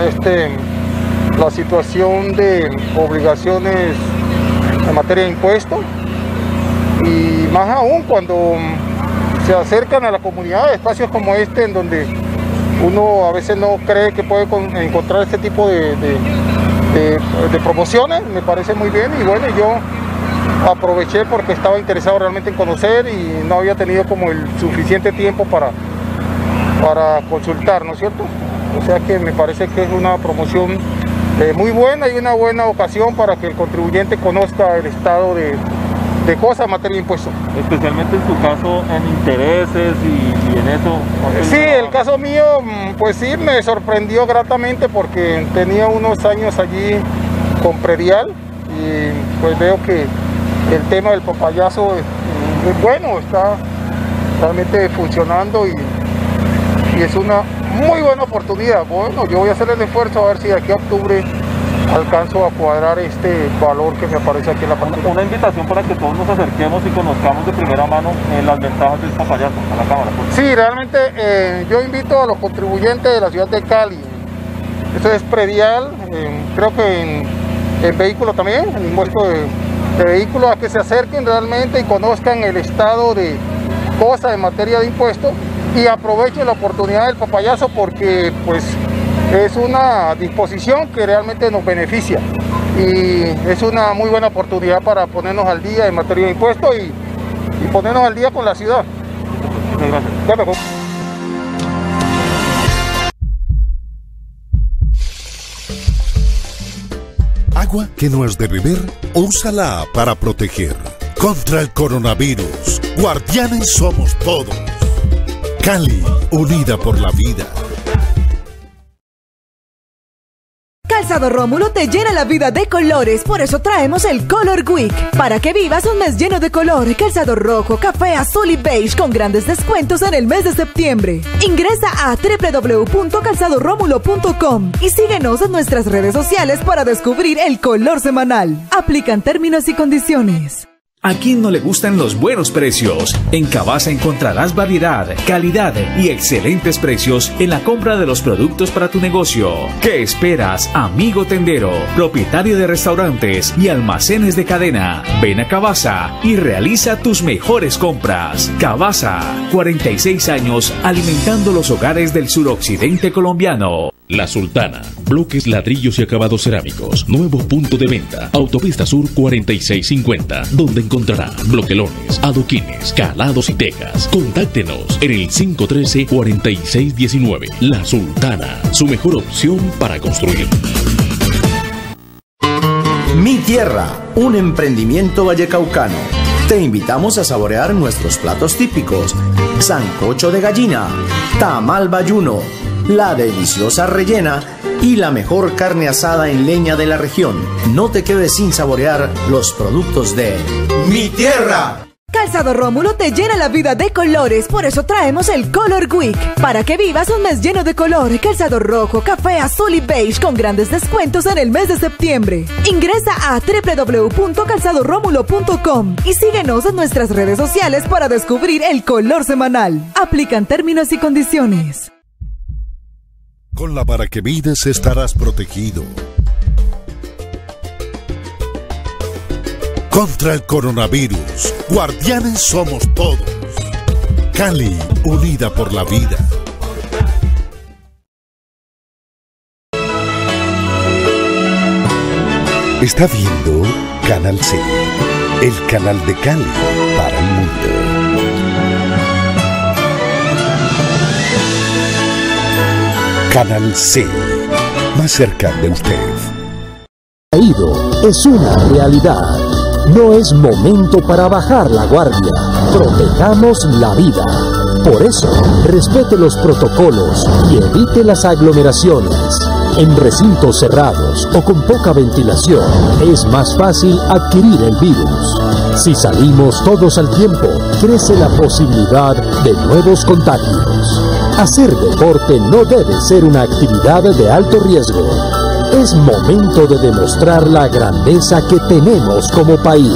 la situación de obligaciones en materia de impuestos y más aún cuando se acercan a la comunidad, espacios como este en donde uno a veces no cree que puede encontrar este tipo de promociones. Me parece muy bien y bueno, yo aproveché porque estaba interesado realmente en conocer y no había tenido como el suficiente tiempo para consultar, ¿no es cierto? O sea que me parece que es una promoción muy buena y una buena ocasión para que el contribuyente conozca el estado de cosas en materia de impuestos. Especialmente en su caso en intereses y en eso. Sí, el caso mío, pues sí, me sorprendió gratamente porque tenía unos años allí con predial y pues veo que el tema del papayazo es bueno, está realmente funcionando y es una muy buena oportunidad. Bueno, yo voy a hacer el esfuerzo a ver si de aquí a octubre alcanzo a cuadrar este valor que me aparece aquí en la pantalla. Una invitación para que todos nos acerquemos y conozcamos de primera mano las ventajas del papayazo a la Cámara. Sí, realmente yo invito a los contribuyentes de la ciudad de Cali. Esto es predial, creo que en vehículo también, el impuesto de vehículos, a que se acerquen realmente y conozcan el estado de cosas en materia de impuestos y aprovechen la oportunidad del papayazo porque pues es una disposición que realmente nos beneficia y es una muy buena oportunidad para ponernos al día en materia de impuestos y ponernos al día con la ciudad. Gracias. Agua que no es de beber, úsala para proteger. Contra el coronavirus, guardianes somos todos. Cali, unida por la vida. Calzado Rómulo te llena la vida de colores, por eso traemos el Color Week. Para que vivas un mes lleno de color, calzado rojo, café, azul y beige con grandes descuentos en el mes de septiembre. Ingresa a www.calzadoromulo.com y síguenos en nuestras redes sociales para descubrir el color semanal. Aplican términos y condiciones. ¿A quién no le gustan los buenos precios? En Cavasa encontrarás variedad, calidad y excelentes precios en la compra de los productos para tu negocio. ¿Qué esperas, amigo tendero, propietario de restaurantes y almacenes de cadena? Ven a Cavasa y realiza tus mejores compras. Cavasa, 46 años alimentando los hogares del suroccidente colombiano. La Sultana, bloques, ladrillos y acabados cerámicos. Nuevo punto de venta, Autopista Sur 4650, donde encontrará bloquelones, adoquines, calados y tejas. Contáctenos en el 513-4619. La Sultana, su mejor opción para construir. Mi Tierra, un emprendimiento vallecaucano. Te invitamos a saborear nuestros platos típicos: sancocho de gallina, tamal bayuno, la deliciosa rellena y la mejor carne asada en leña de la región. No te quedes sin saborear los productos de Mi Tierra. Calzado Rómulo te llena la vida de colores, por eso traemos el Color Week. Para que vivas un mes lleno de color, calzado rojo, café, azul y beige con grandes descuentos en el mes de septiembre. Ingresa a www.calzadoromulo.com y síguenos en nuestras redes sociales para descubrir el color semanal. Aplican términos y condiciones. Con la Para que Vides estarás protegido contra el coronavirus. Guardianes somos todos. Cali, unida por la vida. Está viendo Canal C, el canal de Cali para el mundo. Canal C, más cerca de usted. Es una realidad. No es momento para bajar la guardia. Protejamos la vida. Por eso, respete los protocolos y evite las aglomeraciones. En recintos cerrados o con poca ventilación es más fácil adquirir el virus. Si salimos todos al tiempo, crece la posibilidad de nuevos contagios. Hacer deporte no debe ser una actividad de alto riesgo. Es momento de demostrar la grandeza que tenemos como país.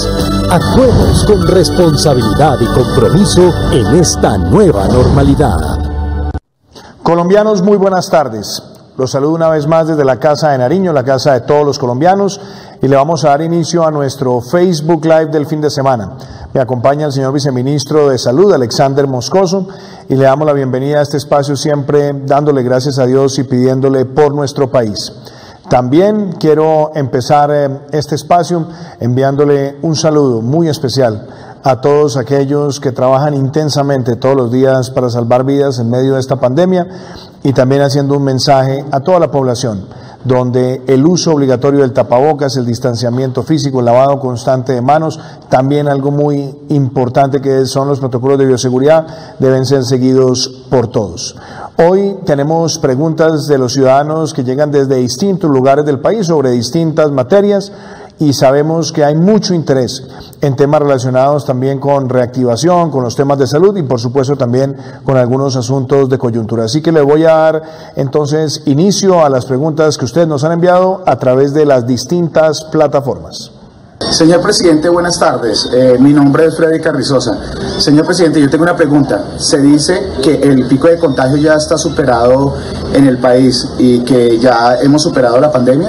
Actuemos con responsabilidad y compromiso en esta nueva normalidad. Colombianos, muy buenas tardes. Los saludo una vez más desde la Casa de Nariño, la casa de todos los colombianos, y le vamos a dar inicio a nuestro Facebook Live del fin de semana. Me acompaña el señor viceministro de Salud, Alexander Moscoso, y le damos la bienvenida a este espacio, siempre dándole gracias a Dios y pidiéndole por nuestro país. También quiero empezar este espacio enviándole un saludo muy especial a todos aquellos que trabajan intensamente todos los días para salvar vidas en medio de esta pandemia, y también haciendo un mensaje a toda la población, donde el uso obligatorio del tapabocas, el distanciamiento físico, el lavado constante de manos, también algo muy importante que son los protocolos de bioseguridad, deben ser seguidos por todos. Hoy tenemos preguntas de los ciudadanos que llegan desde distintos lugares del país sobre distintas materias, y sabemos que hay mucho interés en temas relacionados también con reactivación, con los temas de salud y por supuesto también con algunos asuntos de coyuntura. Así que le voy a dar entonces inicio a las preguntas que ustedes nos han enviado a través de las distintas plataformas. Señor presidente, buenas tardes. Mi nombre es Freddy Carrizosa. Señor presidente, yo tengo una pregunta. Se dice que el pico de contagio ya está superado en el país y que ya hemos superado la pandemia.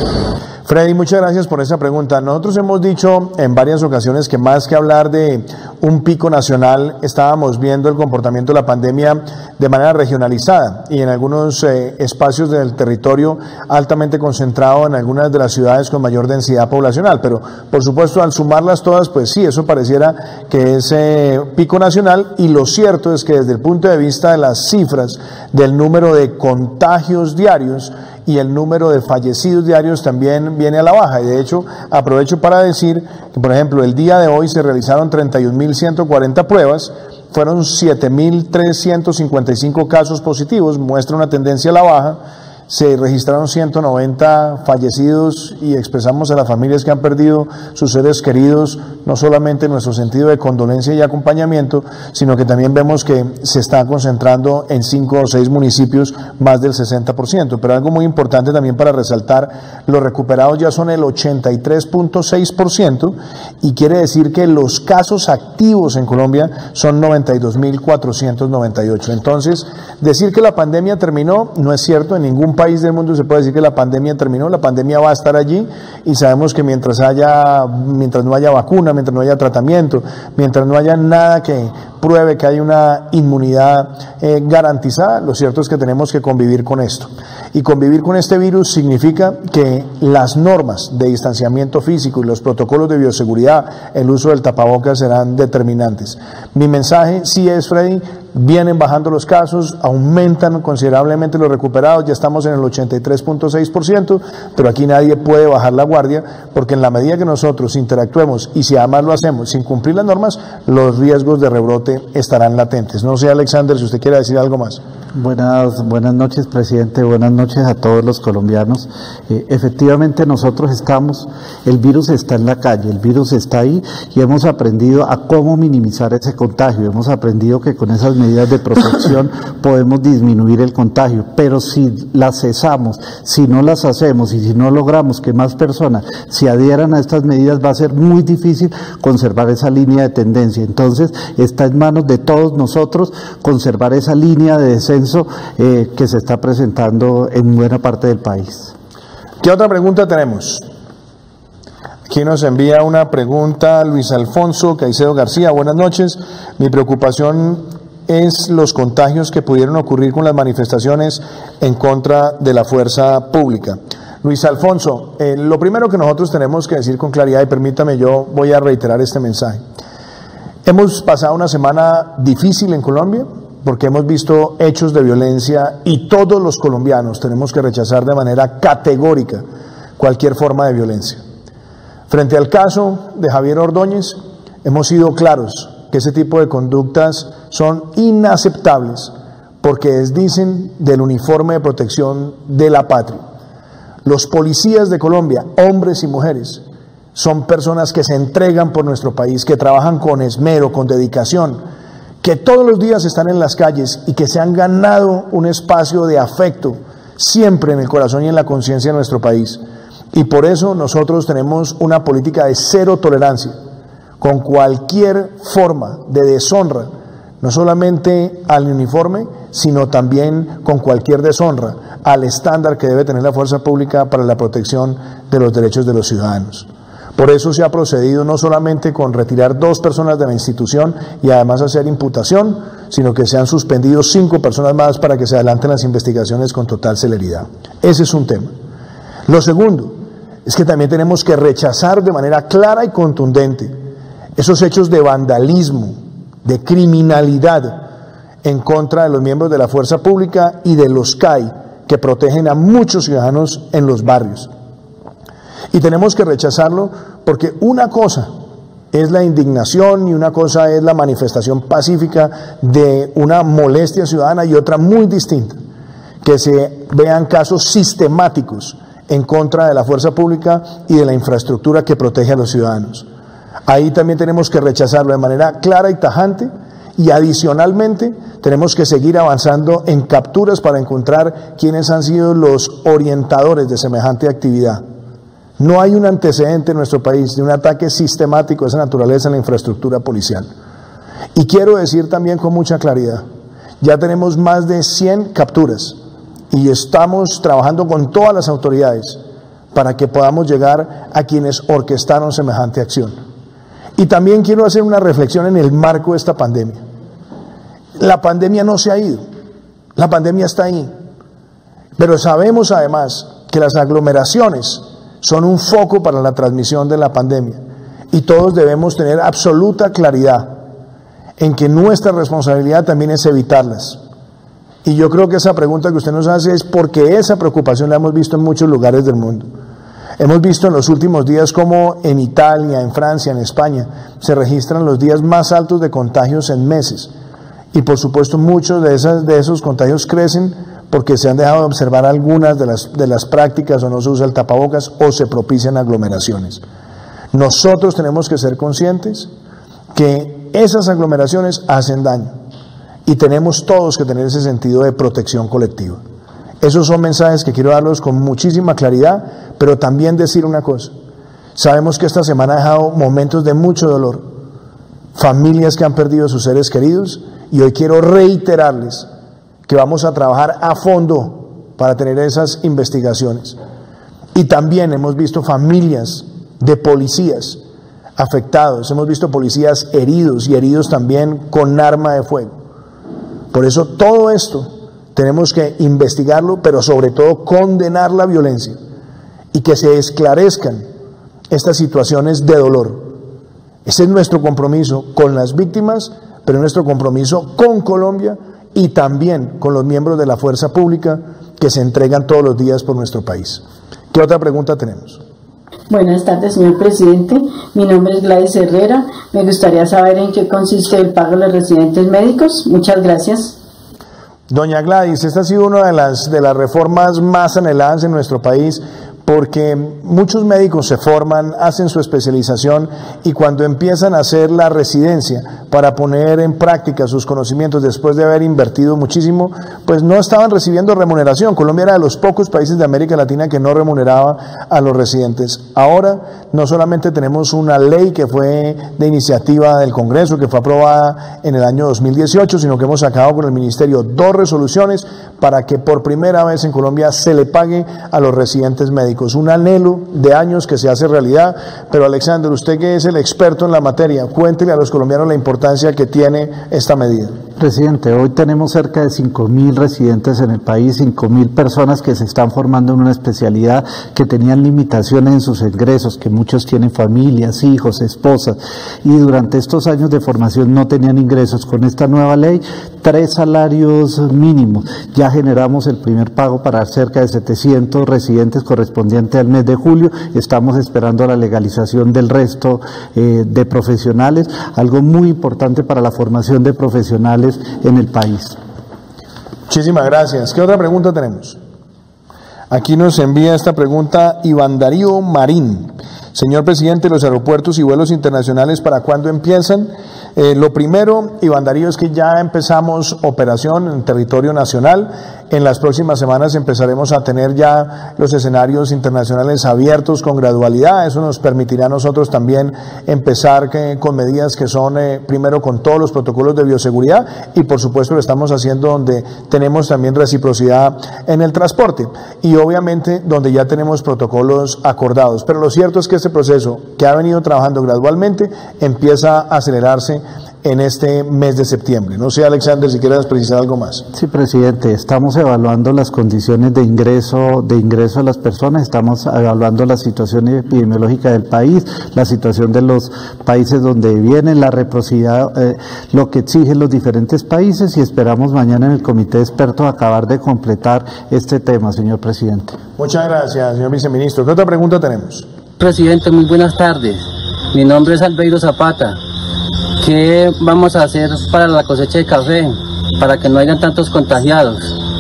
Freddy, muchas gracias por esa pregunta. Nosotros hemos dicho en varias ocasiones que más que hablar de un pico nacional, estábamos viendo el comportamiento de la pandemia de manera regionalizada y en algunos espacios del territorio altamente concentrado en algunas de las ciudades con mayor densidad poblacional. Pero, por supuesto, al sumarlas todas, pues sí, eso pareciera que es pico nacional, y lo cierto es que desde el punto de vista de las cifras del número de contagios diarios y el número de fallecidos diarios también viene a la baja, y de hecho aprovecho para decir que, por ejemplo, el día de hoy se realizaron 31.140 pruebas, fueron 7.355 casos positivos, muestra una tendencia a la baja. Se registraron 190 fallecidos y expresamos a las familias que han perdido sus seres queridos, no solamente en nuestro sentido de condolencia y acompañamiento, sino que también vemos que se está concentrando en 5 o 6 municipios más del 60%. Pero algo muy importante también para resaltar, los recuperados ya son el 83.6%, y quiere decir que los casos activos en Colombia son 92.498. Entonces, decir que la pandemia terminó no es cierto. En ningún país del mundo se puede decir que la pandemia terminó. La pandemia va a estar allí, y sabemos que mientras no haya vacuna, mientras no haya tratamiento, mientras no haya nada que pruebe que hay una inmunidad garantizada, lo cierto es que tenemos que convivir con esto. Y convivir con este virus significa que las normas de distanciamiento físico y los protocolos de bioseguridad, el uso del tapabocas, serán determinantes. Mi mensaje sí es, Freddy, vienen bajando los casos, aumentan considerablemente los recuperados, ya estamos en el 83.6%, pero aquí nadie puede bajar la guardia, porque en la medida que nosotros interactuemos, y si además lo hacemos sin cumplir las normas, los riesgos de rebrote estarán latentes. No sé, Alexander, si usted quiere decir algo más. Buenas noches, presidente. Buenas noches a todos los colombianos. Efectivamente nosotros el virus está en la calle, el virus está ahí y hemos aprendido a cómo minimizar ese contagio. Hemos aprendido que con esas medidas de protección podemos disminuir el contagio, pero si las cesamos, si no las hacemos y si no logramos que más personas se adhieran a estas medidas, va a ser muy difícil conservar esa línea de tendencia. Entonces está en manos de todos nosotros conservar esa línea de descenso que se está presentando en buena parte del país. ¿Qué otra pregunta tenemos? Aquí nos envía una pregunta Luis Alfonso Caicedo García. Buenas noches. Mi preocupación es los contagios que pudieron ocurrir con las manifestaciones en contra de la fuerza pública. Luis Alfonso, lo primero que nosotros tenemos que decir con claridad, y permítame, yo voy a reiterar este mensaje. Hemos pasado una semana difícil en Colombia, porque hemos visto hechos de violencia y todos los colombianos tenemos que rechazar de manera categórica cualquier forma de violencia. Frente al caso de Javier Ordóñez, hemos sido claros que ese tipo de conductas son inaceptables porque desdicen del uniforme de protección de la patria. Los policías de Colombia, hombres y mujeres, son personas que se entregan por nuestro país, que trabajan con esmero, con dedicación, que todos los días están en las calles y que se han ganado un espacio de afecto siempre en el corazón y en la conciencia de nuestro país. Y por eso nosotros tenemos una política de cero tolerancia con cualquier forma de deshonra, no solamente al uniforme, sino también con cualquier deshonra al estándar que debe tener la fuerza pública para la protección de los derechos de los ciudadanos. Por eso se ha procedido no solamente con retirar 2 personas de la institución y además hacer imputación, sino que se han suspendido 5 personas más para que se adelanten las investigaciones con total celeridad. Ese es un tema. Lo segundo es que también tenemos que rechazar de manera clara y contundente esos hechos de vandalismo, de criminalidad en contra de los miembros de la fuerza pública y de los CAI que protegen a muchos ciudadanos en los barrios. Y tenemos que rechazarlo porque una cosa es la indignación y una cosa es la manifestación pacífica de una molestia ciudadana y otra muy distinta, que se vean casos sistemáticos en contra de la fuerza pública y de la infraestructura que protege a los ciudadanos. Ahí también tenemos que rechazarlo de manera clara y tajante y adicionalmente tenemos que seguir avanzando en capturas para encontrar quiénes han sido los orientadores de semejante actividad. No hay un antecedente en nuestro país de un ataque sistemático de esa naturaleza en la infraestructura policial. Y quiero decir también con mucha claridad, ya tenemos más de 100 capturas y estamos trabajando con todas las autoridades para que podamos llegar a quienes orquestaron semejante acción. Y también quiero hacer una reflexión en el marco de esta pandemia. La pandemia no se ha ido, la pandemia está ahí, pero sabemos además que las aglomeraciones son un foco para la transmisión de la pandemia y todos debemos tener absoluta claridad en que nuestra responsabilidad también es evitarlas. Y yo creo que esa pregunta que usted nos hace es porque esa preocupación la hemos visto en muchos lugares del mundo. Hemos visto en los últimos días cómo en Italia, en Francia, en España se registran los días más altos de contagios en meses y por supuesto muchos de esos contagios crecen porque se han dejado de observar algunas de las prácticas o no se usa el tapabocas o se propician aglomeraciones. Nosotros tenemos que ser conscientes que esas aglomeraciones hacen daño y tenemos todos que tener ese sentido de protección colectiva. Esos son mensajes que quiero darlos con muchísima claridad, pero también decir una cosa. Sabemos que esta semana ha dejado momentos de mucho dolor, familias que han perdido sus seres queridos y hoy quiero reiterarles que vamos a trabajar a fondo para tener esas investigaciones. Y también hemos visto familias de policías afectados, hemos visto policías heridos y heridos también con arma de fuego. Por eso todo esto tenemos que investigarlo, pero sobre todo condenar la violencia y que se esclarezcan estas situaciones de dolor. Ese es nuestro compromiso con las víctimas, pero nuestro compromiso con Colombia y también con los miembros de la fuerza pública que se entregan todos los días por nuestro país. ¿Qué otra pregunta tenemos? Buenas tardes, señor presidente. Mi nombre es Gladys Herrera. Me gustaría saber en qué consiste el pago de los residentes médicos. Muchas gracias. Doña Gladys, esta ha sido una de las reformas más anheladas en nuestro país, porque muchos médicos se forman, hacen su especialización y cuando empiezan a hacer la residencia para poner en práctica sus conocimientos después de haber invertido muchísimo, pues no estaban recibiendo remuneración. Colombia era de los pocos países de América Latina que no remuneraba a los residentes. Ahora no solamente tenemos una ley que fue de iniciativa del Congreso, que fue aprobada en el año 2018, sino que hemos sacado con el Ministerio 2 resoluciones para que por primera vez en Colombia se le pague a los residentes médicos. Un anhelo de años que se hace realidad, pero Alexander, usted que es el experto en la materia, cuéntele a los colombianos la importancia que tiene esta medida. Presidente, hoy tenemos cerca de 5.000 residentes en el país, 5.000 personas que se están formando en una especialidad, que tenían limitaciones en sus ingresos, que muchos tienen familias, hijos, esposas, y durante estos años de formación no tenían ingresos. Con esta nueva ley, 3 salarios mínimos. Ya generamos el primer pago para cerca de 700 residentes correspondiente al mes de julio. Estamos esperando la legalización del resto de profesionales, algo muy importante para la formación de profesionales en el país. Muchísimas gracias. ¿Qué otra pregunta tenemos? Aquí nos envía esta pregunta Iván Darío Marín. Señor presidente, los aeropuertos y vuelos internacionales, ¿para cuándo empiezan? Lo primero, Iván Darío, es que ya empezamos operación en territorio nacional. En las próximas semanas empezaremos a tener ya los escenarios internacionales abiertos con gradualidad. Eso nos permitirá a nosotros también empezar con medidas que son, primero, con todos los protocolos de bioseguridad y, por supuesto, lo estamos haciendo donde tenemos también reciprocidad en el transporte y, obviamente, donde ya tenemos protocolos acordados. Pero lo cierto es que este proceso, que ha venido trabajando gradualmente, empieza a acelerarse en este mes de septiembre. No sé, Alexander, si quieres precisar algo más. Sí, presidente, estamos evaluando las condiciones de ingreso de las personas, estamos evaluando la situación epidemiológica del país, la situación de los países donde vienen, la reciprocidad, lo que exigen los diferentes países, y esperamos mañana en el comité de expertos acabar de completar este tema, señor presidente. Muchas gracias, señor viceministro. ¿Qué otra pregunta tenemos? Presidente, muy buenas tardes. Mi nombre es Albeiro Zapata. ¿Qué vamos a hacer para la cosecha de café, para que no hayan tantos contagiados?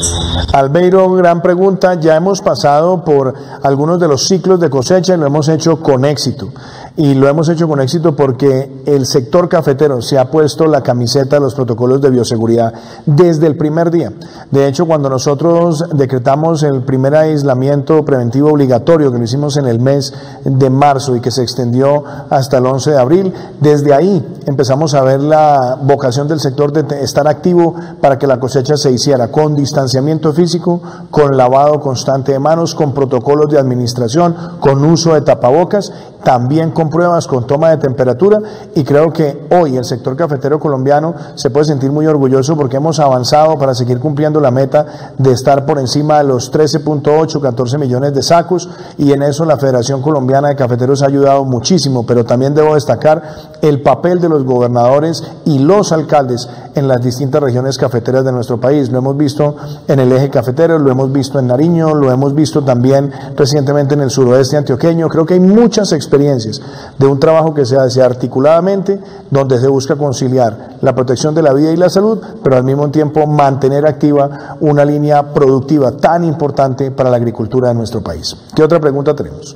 Albeiro, gran pregunta. Ya hemos pasado por algunos de los ciclos de cosecha y lo hemos hecho con éxito. Y lo hemos hecho con éxito porque el sector cafetero se ha puesto la camiseta de los protocolos de bioseguridad desde el primer día. De hecho, cuando nosotros decretamos el primer aislamiento preventivo obligatorio, que lo hicimos en el mes de marzo y que se extendió hasta el 11 de abril, desde ahí empezamos a ver la vocación del sector de estar activo para que la cosecha se hiciera con distanciamiento físico, con lavado constante de manos, con protocolos de administración, con uso de tapabocas, también con pruebas, con toma de temperatura, y creo que hoy el sector cafetero colombiano se puede sentir muy orgulloso porque hemos avanzado para seguir cumpliendo la meta de estar por encima de los 13.8, 14 millones de sacos, y en eso la Federación Colombiana de Cafeteros ha ayudado muchísimo, pero también debo destacar el papel de los gobernadores y los alcaldes en las distintas regiones cafeteras de nuestro país. Lo hemos visto en el eje cafetero, lo hemos visto en Nariño, lo hemos visto también recientemente en el suroeste antioqueño. Creo que hay muchas experiencias de un trabajo que se hace articuladamente, donde se busca conciliar la protección de la vida y la salud, pero al mismo tiempo mantener activa una línea productiva tan importante para la agricultura de nuestro país. ¿Qué otra pregunta tenemos?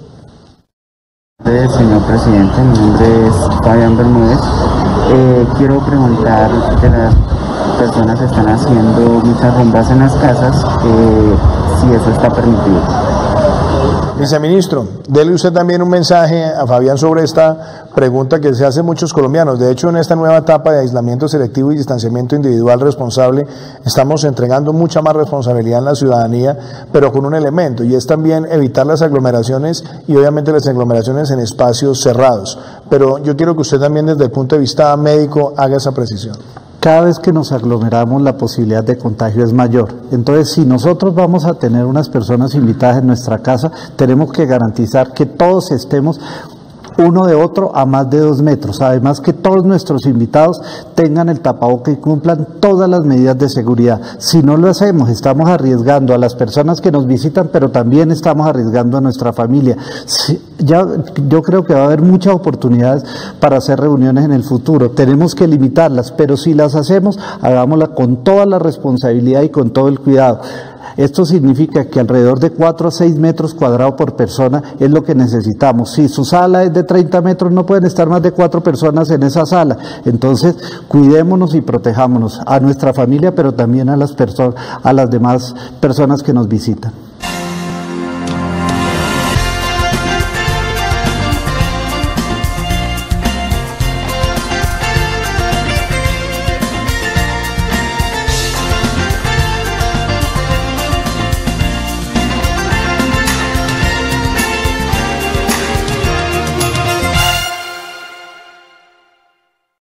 Señor presidente, mi nombre es Fabián Bermúdez. Quiero preguntar, de las personas que están haciendo muchas rondas en las casas, si eso está permitido. Viceministro, dele usted también un mensaje a Fabián sobre esta pregunta que se hace muchos colombianos. De hecho, en esta nueva etapa de aislamiento selectivo y distanciamiento individual responsable, estamos entregando mucha más responsabilidad en la ciudadanía, pero con un elemento, y es también evitar las aglomeraciones, y obviamente las aglomeraciones en espacios cerrados. Pero yo quiero que usted también, desde el punto de vista médico, haga esa precisión. Cada vez que nos aglomeramos, la posibilidad de contagio es mayor. Entonces, si nosotros vamos a tener unas personas invitadas en nuestra casa, tenemos que garantizar que todos estemos uno de otro a más de 2 metros. Además que todos nuestros invitados tengan el tapaboca y cumplan todas las medidas de seguridad. Si no lo hacemos, estamos arriesgando a las personas que nos visitan, pero también estamos arriesgando a nuestra familia. Yo creo que va a haber muchas oportunidades para hacer reuniones en el futuro. Tenemos que limitarlas, pero si las hacemos, hagámoslas con toda la responsabilidad y con todo el cuidado. Esto significa que alrededor de 4 a 6 metros cuadrados por persona es lo que necesitamos. Si su sala es de 30 metros, no pueden estar más de 4 personas en esa sala. Entonces, cuidémonos y protejámonos a nuestra familia, pero también a las demás personas que nos visitan.